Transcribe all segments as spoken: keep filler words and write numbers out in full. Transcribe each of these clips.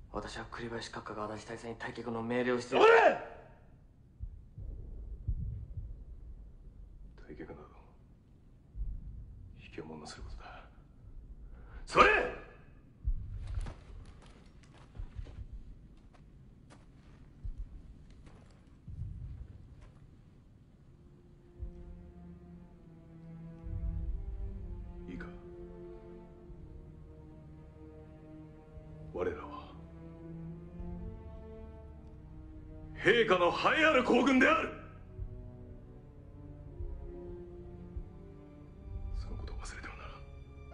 私は栗林閣下が足立大佐に退却の命令をして。 おれ！退却など卑怯者のすることだ。それ！いいか、我らは陛下の栄えある皇軍である。そのことを忘れてはならん。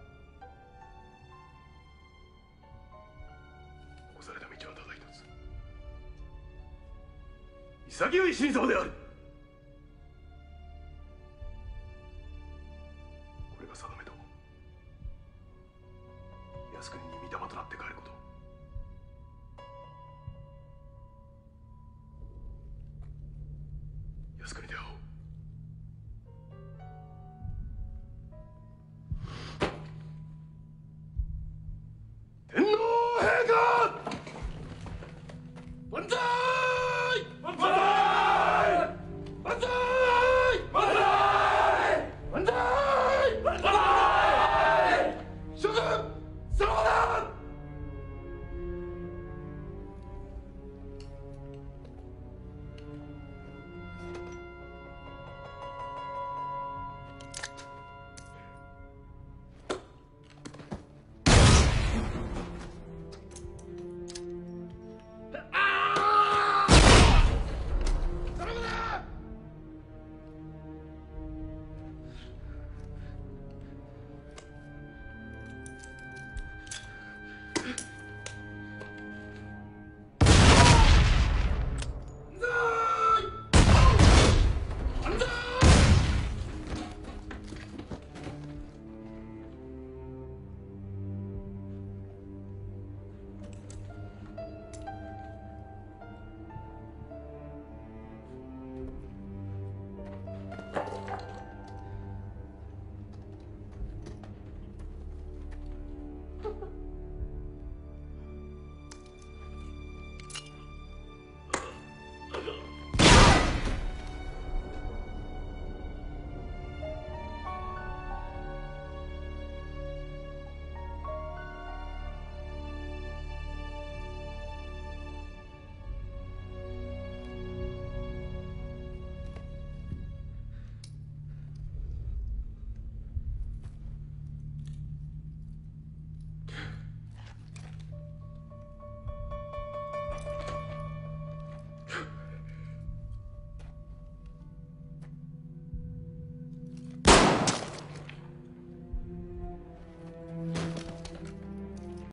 残された道はただ一つ、潔い真相である。これが定めと靖国に